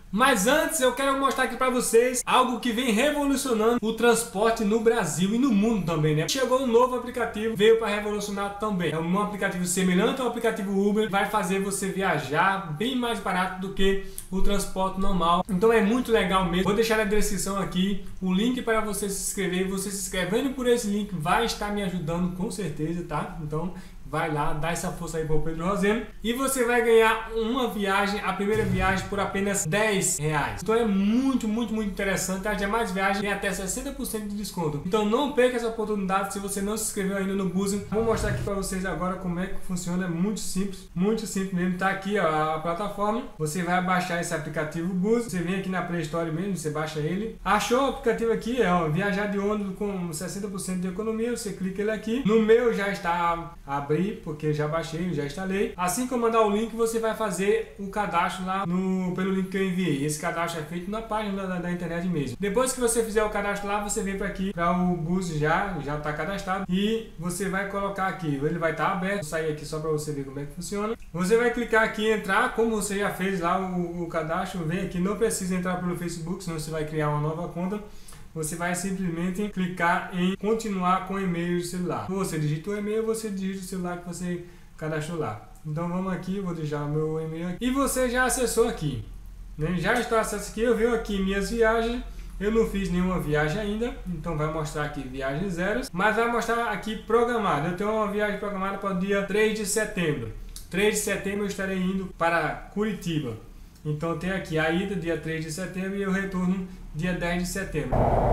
Mas antes eu quero mostrar aqui para vocês algo que vem revolucionando o transporte no Brasil e no mundo também, né? Chegou um novo aplicativo, veio para revolucionar também. É um aplicativo semelhante ao aplicativo Uber, vai fazer você viajar bem mais barato do que o transporte normal. Então é muito legal mesmo. Vou deixar na descrição aqui o link para você se inscrever. Você se inscrevendo por esse link vai estar me ajudando com certeza, tá? Então vai lá, dá essa força aí para o Pedro Roseno e você vai ganhar uma viagem, a primeira viagem por apenas R$10. Então é muito interessante. As demais viagens tem até 60% de desconto. Então não perca essa oportunidade se você não se inscreveu ainda no Buzi. Vou mostrar aqui para vocês agora como é que funciona. É muito simples mesmo. Tá aqui ó, a plataforma. Você vai baixar esse aplicativo Buzi. Você vem aqui na Play Store mesmo, você baixa ele. Achou o aplicativo aqui? É ó, viajar de ônibus com 60% de economia. Você clica ele aqui. No meu já está abrindo, porque já baixei, já instalei. Assim que eu mandar o link, você vai fazer o cadastro lá pelo link que eu enviei. Esse cadastro é feito na página da internet mesmo. Depois que você fizer o cadastro lá, você vem para aqui, para o Buzi já está cadastrado e você vai colocar aqui. Ele vai estar aberto. Vou sair aqui só para você ver como é que funciona. Você vai clicar aqui em entrar, como você já fez lá o cadastro. Vem aqui, não precisa entrar pelo Facebook, senão você vai criar uma nova conta. Você vai simplesmente clicar em continuar com e-mail do celular. Você digita o e-mail, você digita o celular que você cadastrou lá. Então vamos aqui, vou deixar o meu e-mail aqui. E você já acessou aqui, né? Já estou acessando aqui, eu venho aqui minhas viagens. Eu não fiz nenhuma viagem ainda, então vai mostrar aqui viagens zeros. Mas vai mostrar aqui programada. Eu tenho uma viagem programada para o dia 3 de setembro. 3 de setembro eu estarei indo para Curitiba. Então tem aqui a ida dia 3 de setembro e o retorno dia 10 de setembro.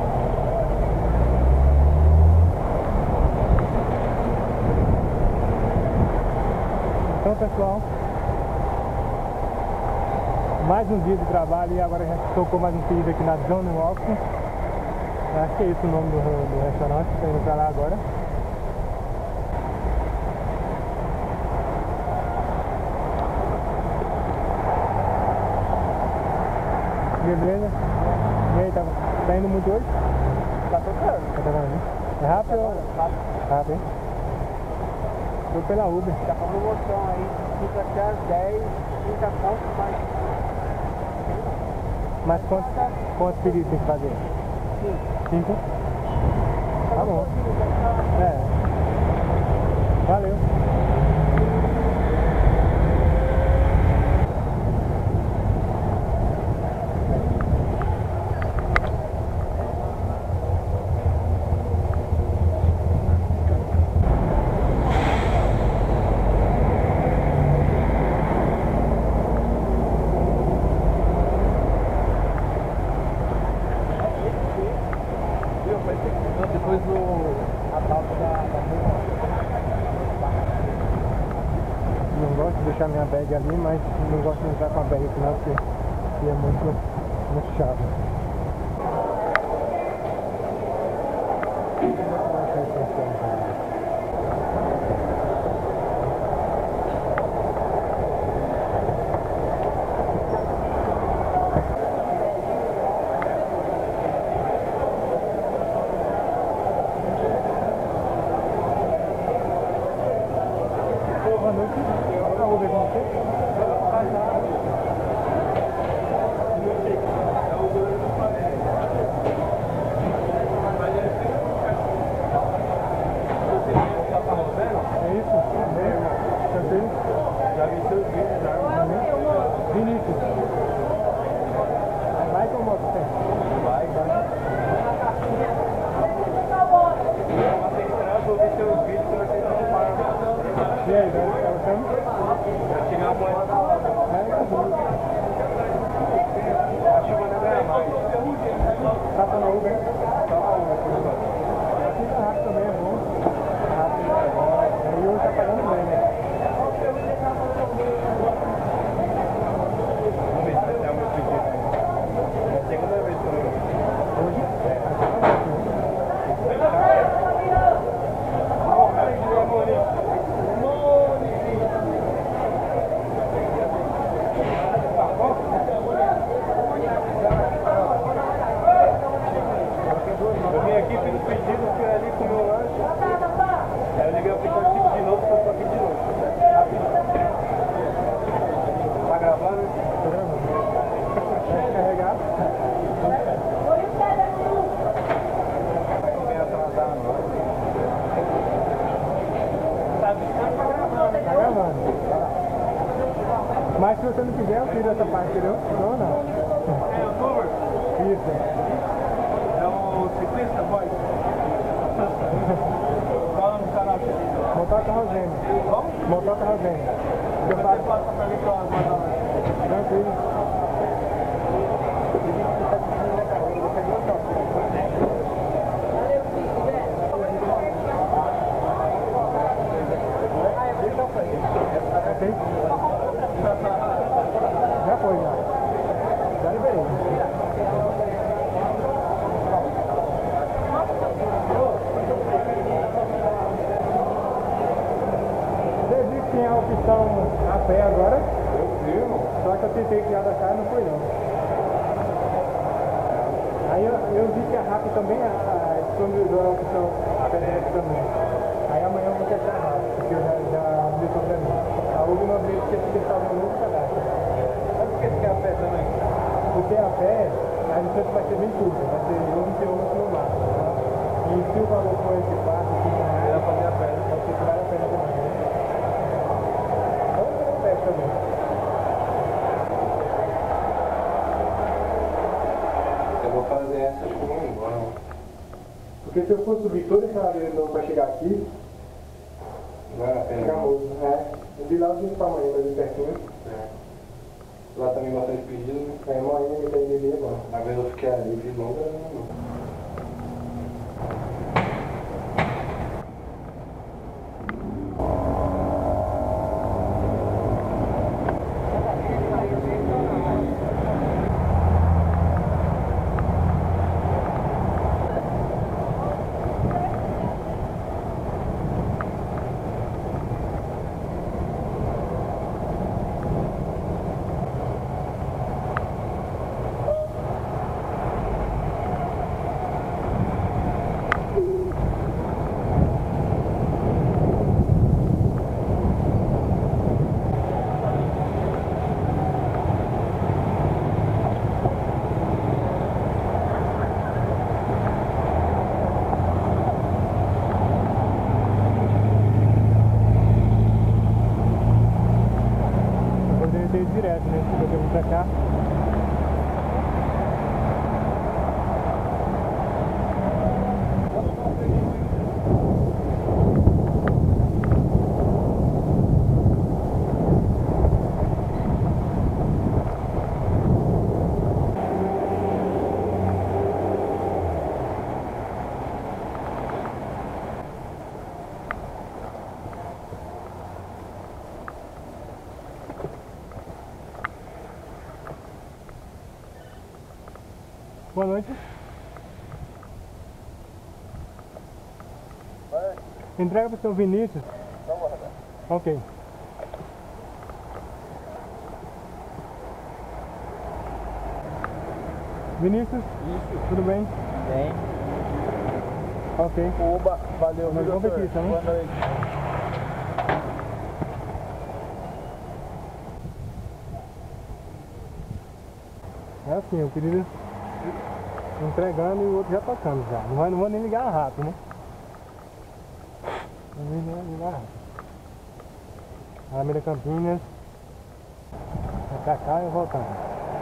Então pessoal, mais um dia de trabalho e agora já tocou mais um pedido aqui na John Walk. Acho que é esse o nome do restaurante, estou indo para lá agora. Beleza? E aí, tá indo muito hoje? Tá tocando. Tá tocando, né? É rápido ou? Rápido, hein? Tô pela Uber. Tá com promoção aí, fica até as 10, 30 pontos, Mas quantos pedidos tem que fazer? 5. Tá bom. É. Valeu. depois a pauta da Não gosto de deixar minha bag ali, mas não gosto de entrar com a bag aqui não, porque é muito chato. Boa noite, eu vou ver com você. É isso? Tranquilo? Já vi seus vídeos, já. Vinícius. Vai com moto, tem? Vai. vou ver seus vídeos que vocês não param. E aí, velho, tá gostando? Já tirei uma moeda. Acho que eu vou ganhar mais. Tá na Uber, hein? Tá na Uber, por enquanto. Fica rápido também, é bom. Rápido é bom. Aí hoje tá pagando bem, né? Vamos ver se vai ser o meu pedido. É a segunda vez que eu vou. Hoje? você não quiser, eu tiro essa parte, entendeu? Não, não. É youtuber? Isso. É o ciclista, boy? Qual é o nome do canal? Motoca Rosene. Como? Motoca Rosene. Eu Você faço. passa pra mim que eu mando lá. Tranquilo. Ok? Já foi, já. Já liberei. Você viu que tinha a opção a pé agora? Só que eu tentei criar da cara e não foi não. Aí eu vi que a RAP também disponibilizou a opção PDF também. Aí amanhã eu vou testar a RAP, porque eu já habilitou pra mim. A Uber não habilita porque tem que fazer um novo cadastro. Mas por que você quer a pé também? Porque a pé, a distância vai ser bem curta, vai ser 21 no máximo. Tá? E se o valor for esse 4, 5 reais, Vai fazer a pé. pode ser que vale a pena também. Né? Vamos fazer um teste também. Eu vou fazer essa, acho que eu vou embora. Porque se eu for subir toda essa área de novo pra chegar aqui, Não vale a pena. fica moço. Eu vi lá o dia pra amanhã, mas de pertinho. Lá também bastante pedido, né? Aí amanhã me tem de é bom. Às vezes eu fiquei ali de longa, não. Direto, né? Se eu vir pra cá. Boa noite. Entrega para o seu Vinícius. Ok. Vinícius? Isso. Tudo bem? Bem. Ok. Oba, valeu. Mas vamos aqui, tá, né? Boa noite. É assim, o pedido entregando e o outro já tocando já. Não vou nem ligar rápido, né? Não vou nem ligar rápido. Alameda Campinas. Vai pra cá e voltando.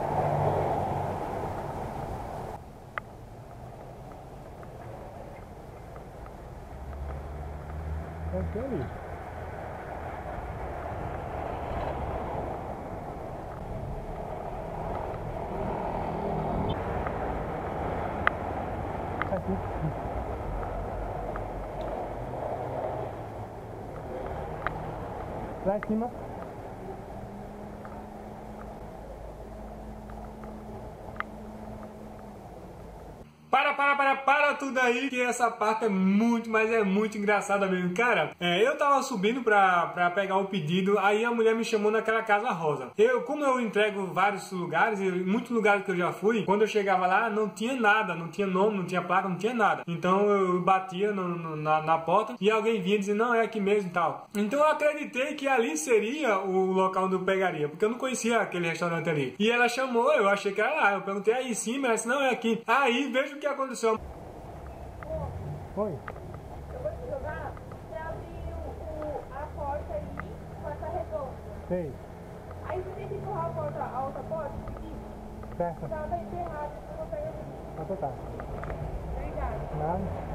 Aqui ali. Aqui. Lá em cima. Para tudo aí, que essa parte é muito, mas é muito engraçada mesmo. Cara, eu tava subindo pra pegar o pedido, aí a mulher me chamou naquela casa rosa. Como eu entrego vários lugares, muitos lugares que eu já fui, quando eu chegava lá, não tinha nada, não tinha nome, não tinha placa, não tinha nada. Então eu batia na porta e alguém vinha dizer, não, é aqui mesmo e tal. Então eu acreditei que ali seria o local onde eu pegaria, porque eu não conhecia aquele restaurante ali. E ela chamou, eu achei que era lá, eu perguntei aí sim, mas ela disse, não, é aqui. Aí veja o que aconteceu. Oi. Eu vou te jogar, você abrir a porta aí com essa redonda. Sei. Aí você tem que empurrar Certo. Tá bem enterrado, eu vou pegar. Então tá. Obrigada. Nada.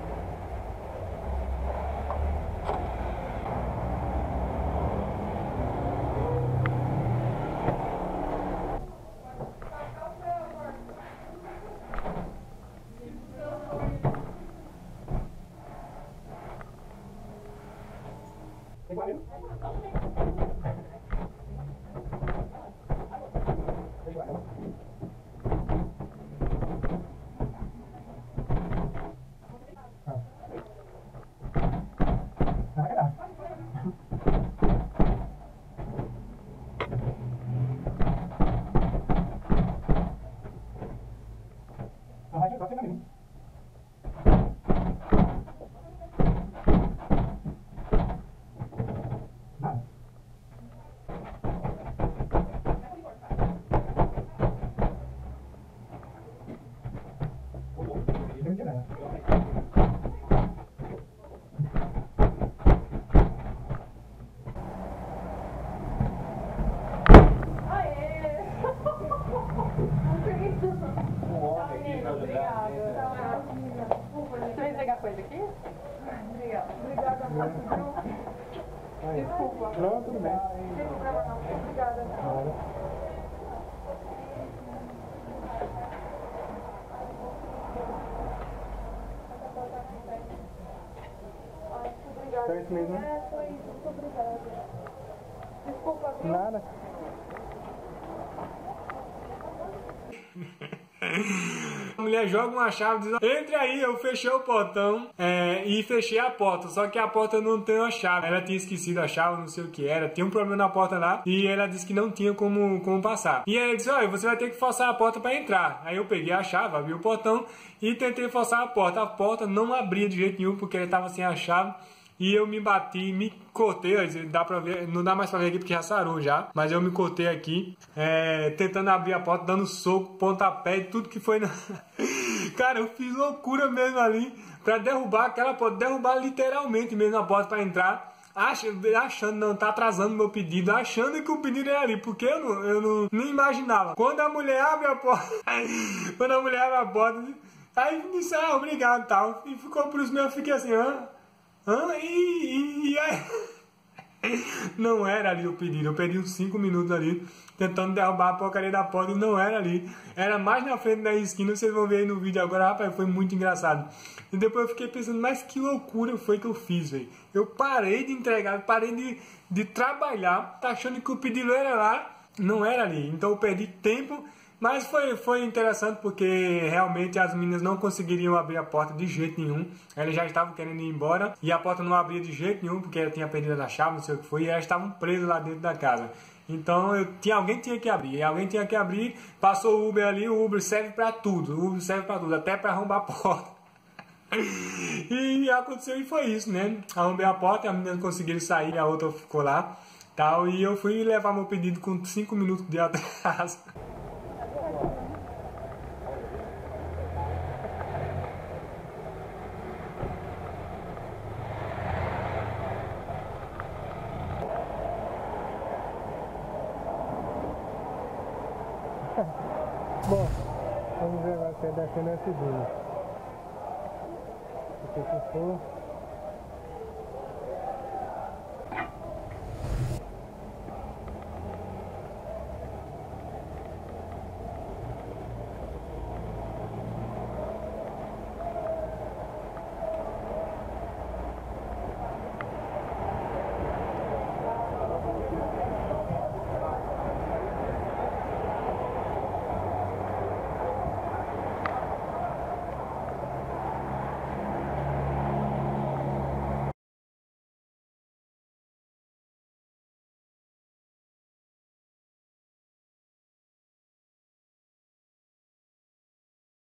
Você vai entregar coisa aqui? Obrigada. Obrigada, desculpa. Não, tudo bem. Não tem problema não. Obrigada. Então é isso mesmo, né? É, foi isso. Muito obrigada. Desculpa, viu? Nada. A mulher joga uma chave e diz: entre aí. Eu fechei o portão e fechei a porta. Só que a porta não tem a chave. Ela tinha esquecido a chave, não sei o que era. Tinha um problema na porta lá e ela disse que não tinha como passar. E aí ele disse: olha, você vai ter que forçar a porta para entrar. Aí eu peguei a chave, abri o portão e tentei forçar a porta. A porta não abria de jeito nenhum porque ela estava sem a chave. E eu me bati, me cortei, dá pra ver, não dá mais pra ver aqui porque já sarou já, mas eu me cortei aqui, tentando abrir a porta, dando soco, pontapé e tudo que foi. Cara, eu fiz loucura mesmo ali pra derrubar aquela porta, derrubar literalmente mesmo a porta pra entrar, achando, não, tá atrasando meu pedido, achando que o pedido era ali, porque eu não imaginava. Quando a mulher abre a porta, aí disse: ah, obrigado e tal, e ficou por isso mesmo, eu fiquei assim, e aí... Não era ali o pedido. Eu perdi uns 5 minutos ali tentando derrubar a porcaria da porta e não era ali. Era mais na frente da esquina. Vocês vão ver aí no vídeo agora, rapaz. Foi muito engraçado. E depois eu fiquei pensando, mas que loucura foi que eu fiz, velho. Eu parei de entregar, parei de trabalhar, tá achando que o pedido era lá. Não era ali. Então eu perdi tempo. Mas foi interessante porque realmente as meninas não conseguiriam abrir a porta de jeito nenhum. Elas já estavam querendo ir embora e a porta não abria de jeito nenhum porque ela tinha perdido a chave, não sei o que foi, e elas estavam presas lá dentro da casa. Então alguém tinha que abrir, passou o Uber ali, o Uber serve pra tudo, até pra arrombar a porta. E aconteceu e foi isso, né? Arrombei a porta, as meninas conseguiram sair, a outra ficou lá, tal, e eu fui levar meu pedido com 5 minutos de atraso. Bom, vamos ver agora se é descendo a segunda. Porque se for...